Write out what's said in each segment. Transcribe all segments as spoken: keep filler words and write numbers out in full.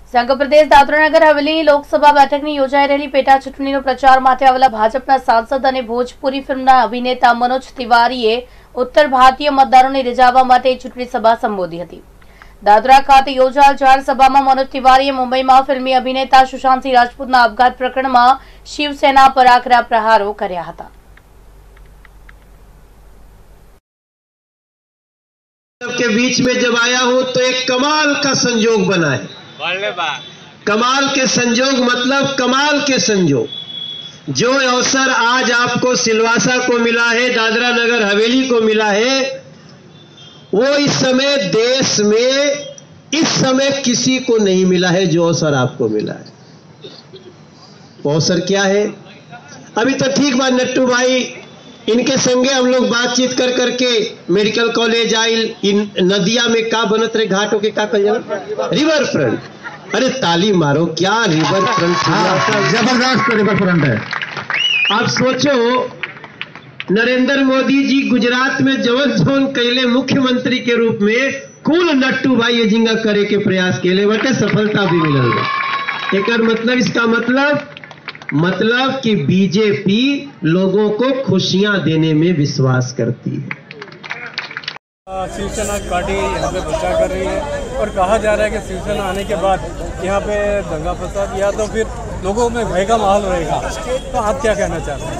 સંઘ પ્રદેશ દાદરાનગર હવેલી લોકસભા બેઠકની યોજાઈ રહેલી પેટા ચૂંટણીનો પ્રચાર માટે આવેલા ભાજપના સાંસદ અને ભોજપુરી ફિલ્મના અભિનેતા મનોજ તિવારીએ ઉત્તર ભારતીય મતદારોને રીઝવવા માટે ચૂંટણી સભા સંબોધી હતી। દાદરા ખાતે યોજાયેલ જાહેર સભામાં મનોજ તિવારીએ મુંબઈમાં ફિલ્મી અભિનેતા સુશાંત સિંહ રાજપૂતના આપઘાત પ્રકરણમાં શિવસેના પર આકરા પ્રહારો કર્યા હતા। के बीच में जब आया हूं तो एक कमाल का संयोग बना है। कमाल के संयोग मतलब कमाल के संयोग। जो अवसर आज आपको सिलवासा को मिला है, दादरा नगर हवेली को मिला है, वो इस समय देश में इस समय किसी को नहीं मिला है। जो अवसर आपको मिला है वो अवसर क्या है? अभी तो ठीक बात, नट्टू भाई इनके संगे हम लोग बातचीत कर करके मेडिकल कॉलेज आइल, इन नदिया में का बनत रहे घाटों के का कल रिवर फ्रंट। अरे ताली मारो, क्या रिवर फ्रंट, जबरदस्त रिवर फ्रंट है। आप सोचो नरेंद्र मोदी जी गुजरात में जवन जवन कैले मुख्यमंत्री के रूप में कुल नट्टू भाई जिंगा करे के प्रयास के लिए बटे सफलता भी मिलल। एक मतलब इसका मतलब मतलब कि बीजेपी लोगों को खुशियां देने में विश्वास करती है। शिवसेना पार्टी यहाँ पे प्रचार कर रही है और कहा जा रहा है कि शिवसेना आने के बाद यहाँ पे दंगा फसाद या तो फिर लोगों में भय का माहौल रहेगा। तो आप क्या कहना चाहते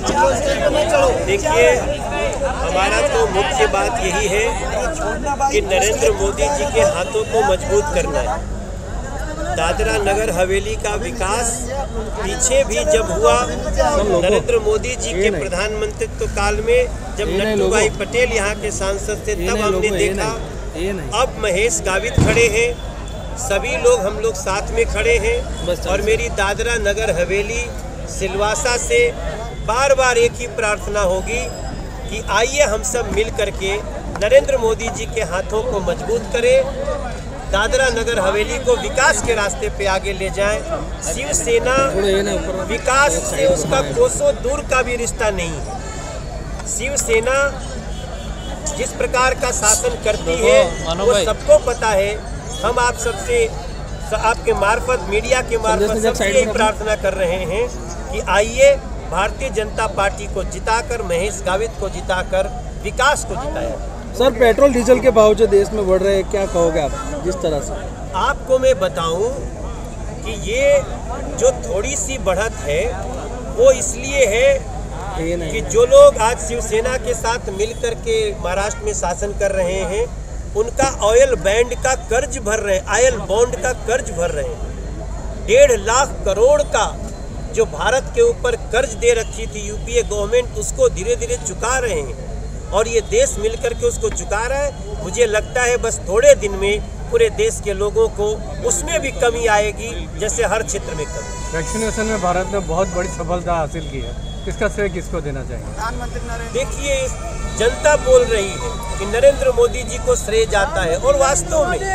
हैं? देखिए, हमारा तो मुख्य बात यही है कि नरेंद्र मोदी जी के हाथों को मजबूत करना है। दादरा नगर हवेली का विकास पीछे भी जब हुआ नरेंद्र मोदी जी के प्रधानमंत्रित्व काल में, जब नट्टू भाई पटेल यहाँ के सांसद थे, तब हमने देखा। अब महेश गावित खड़े हैं, सभी लोग हम लोग साथ में खड़े हैं और मेरी दादरा नगर हवेली सिलवासा से बार बार एक ही प्रार्थना होगी कि आइए हम सब मिल करके नरेंद्र मोदी जी के हाथों को मजबूत करें, दादरा नगर हवेली को विकास के रास्ते पे आगे ले जाएं। शिवसेना विकास से उसका कोसों दूर का भी रिश्ता नहीं है। शिवसेना जिस प्रकार का शासन करती है वो सबको पता है। हम आप सबसे आपके मार्फत, मीडिया के मार्फत सबसे यही प्रार्थना कर रहे हैं कि आइए भारतीय जनता पार्टी को जिताकर, महेश गावित को जिताकर विकास को जिताया। सर, पेट्रोल डीजल के भाव जो देश में बढ़ रहे हैं, क्या कहोगे आप जिस तरह से? आपको मैं बताऊं कि ये जो थोड़ी सी बढ़त है वो इसलिए है कि जो लोग आज शिवसेना के साथ मिलकर के महाराष्ट्र में शासन कर रहे हैं, उनका ऑयल बैंड का कर्ज भर रहे हैं, ऑयल बॉन्ड का कर्ज भर रहे हैं। डेढ़ लाख करोड़ का जो भारत के ऊपर कर्ज दे रखी थी यूपीए गवर्नमेंट, उसको धीरे धीरे चुका रहे हैं और ये देश मिलकर के उसको चुका रहा है। मुझे लगता है बस थोड़े दिन में पूरे देश के लोगों को उसमें भी कमी आएगी, जैसे हर क्षेत्र में कमी। वैक्सीनेशन में भारत ने बहुत बड़ी सफलता हासिल की है, इसका श्रेय किसको देना चाहिए? देखिए, जनता बोल रही है कि नरेंद्र मोदी जी को श्रेय जाता है और वास्तव में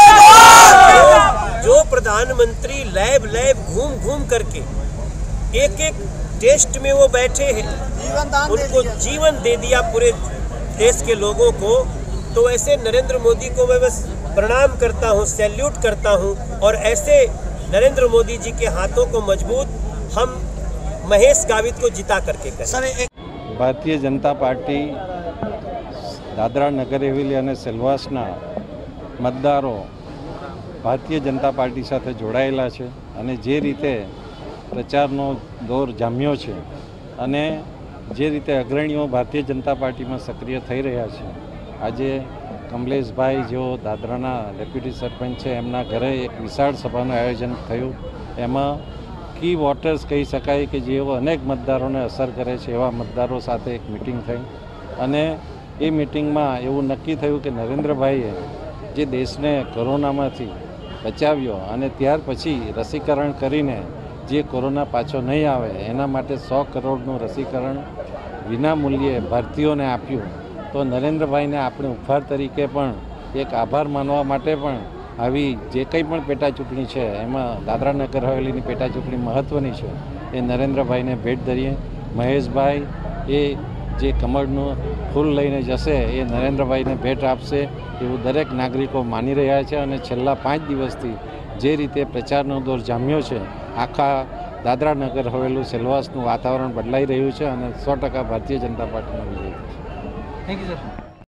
जो, जो प्रधानमंत्री लैब लैब घूम घूम करके एक एक टेस्ट में वो बैठे हैं, उनको जीवन दे दिया पूरे देश के लोगों को, तो ऐसे नरेंद्र मोदी को मैं बस प्रणाम करता हूँ, सैल्यूट करता हूँ। और ऐसे नरेंद्र मोदी जी के हाथों को मजबूत हम महेश गावित को जिता करके करें। भारतीय जनता पार्टी दादरा नगर हवेली और सिलवासना मतदारों भारतीय जनता पार्टी साथ जोड़ायेला छे अने जे रीते प्रचारनो दौर जाम्यो छे अने जे रीते अग्रणीओ भारतीय जनता पार्टी में सक्रिय थई रह्या छे। आजे कमलेश भाई जो दादराना डेप्यूटी सरपंच है, एमना घरे एक विशाल सभाનું आयोजन थयुं। एमां की वोटर्स कही शकाय कि जेओ अनेक मतदारों असर करे छे एवा मतदारों साथे एक मीटिंग थई अने ए मीटिंग में एवं नक्की थयुं कि नरेंद्र भाईए जे देश ने कोरोना मांथी बचाव्यो अने त्यार पछी रसीकरण करीने जे कोरोना पाछो नहीं आवे एना माटे सौ करोड़નું रसीकरण विना मूल्ये भारतीयों ने आप्युं। तो नरेंद्र भाई ने अपने उपहार तरीके पण एक आभार मानवा माटे पण आवी जे कंई पण पेटा चूंटणी छे एमां दादरा नगर हवेलीनी पेटा चूंटणी महत्वनी छे ए नरेंद्र भाई ने भेट धरीए। महेश भाई ए जे कमळનું फूल लईने जशे ए नरेंद्र भाई ने भेट आपशे एवुं दरेक नागरिको मानी रह्या छे। अने छेल्ला पांच दिवसथी જે રીતે પ્રચારનો દોર જામ્યો છે, આખા દાદરા નગર હવેલી સેલવાસનું વાતાવરણ બદલાઈ રહ્યું છે અને સો ટકા ભારતીય જનતા પાર્ટીનો વિજય થશે. Thank you sir.